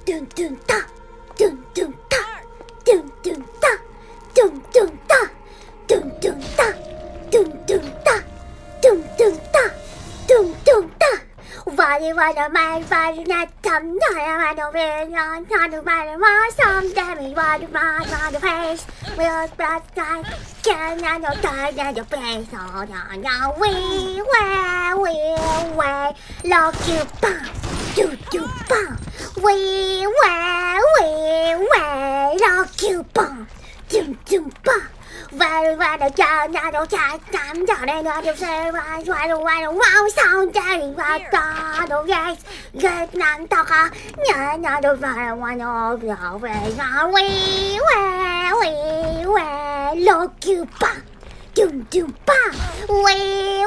dun dun ta, dun dun ta, dun dun ta, dun dun ta, dun dun ta, dun dun ta, dun dun ta, dun dun ta. Why wanna my body not come down? I don't really want to buy someday. We want to buy on the face. We'll blood sky. Can I not die at your face? Oh, no, we will lock you down. Do bang. We will lock you down. Do bang. Very well done, I don't care, I'm down and I don't say why, sound daddy, what the yes, good none talker, yeah, don't one of your ways, we will look you back, do back, we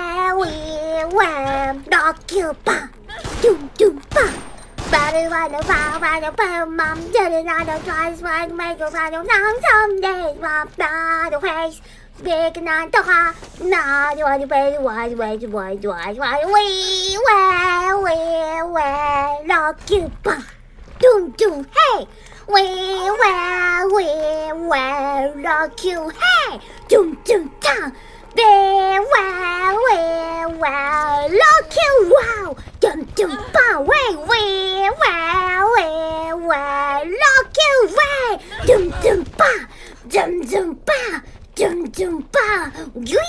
will lock you back, do back. Body want to bow, mom did it on the twice, one make a final now someday, pop down the face, big and talk, now you want to pay, why, we lock you back, do, hey, we will lock you, hey, do, down. We will lock you, wow, bow, we will lock you, way, ba, ba,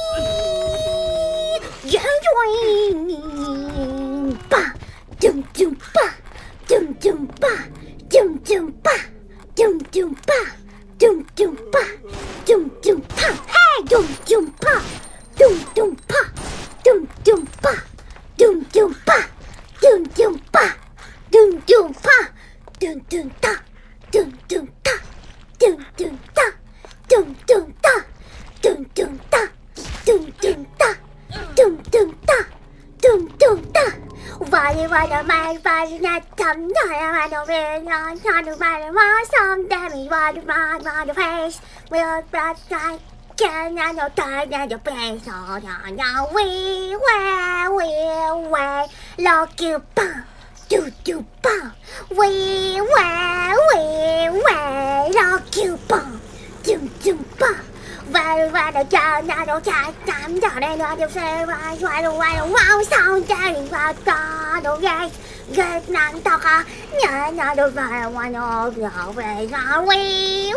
Why you wanna my body not come down? I don't really want to buy someday. We want to buy on the face. We'll blood sky. Can I not die at your place? Oh, no, we will lock you down. Do bang. We will lock you down. Do bang. Very well done, I don't care, I'm down and I don't say why, sound daddy, what the yes, good none talker, yeah, I don't one of your ways, we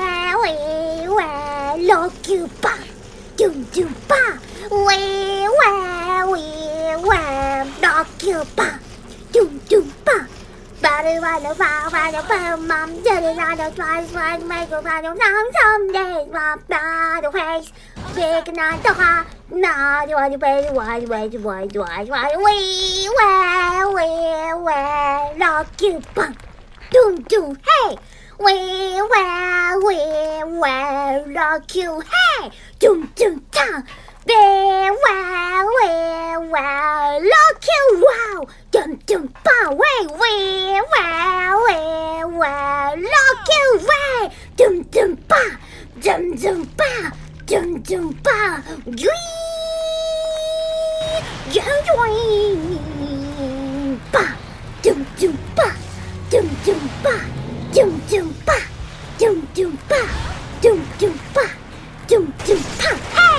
will look you back, do back, we will lock you back, do back. Body wanna bow, mom did it on the twice, one make a final now someday, pop down the face, big and not talk, now you want to pay, why, we will lock you back, do, hey, we will lock you, hey, do, down. We will lock you, wow, bow, we will lock you, way, ba, ba, hey,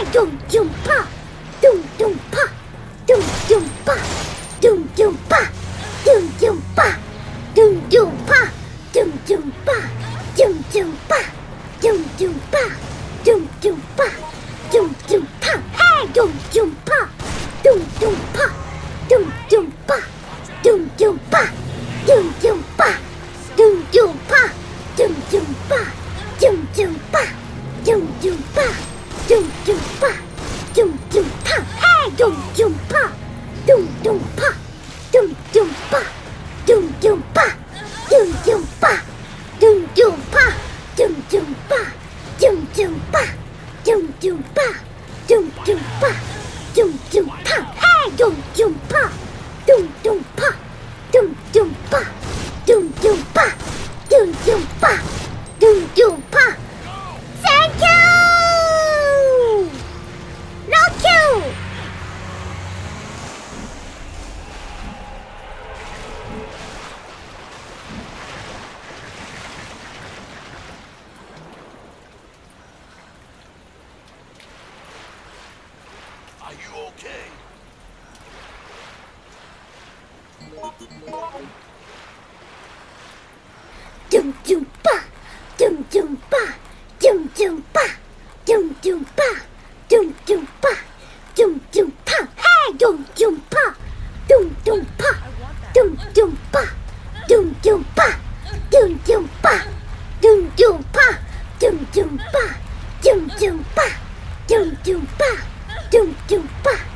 Dum dum pa, dum dum pa, dum dum pa, dum dum pa, dum dum pa, dum dum pa, hey, dum dum pa, dum dum pa, dum dum pa, dum dum pa, dum dum pa, dum dum pa, dum dum pa, dum dum pa, dum dum pa, dum dum pa.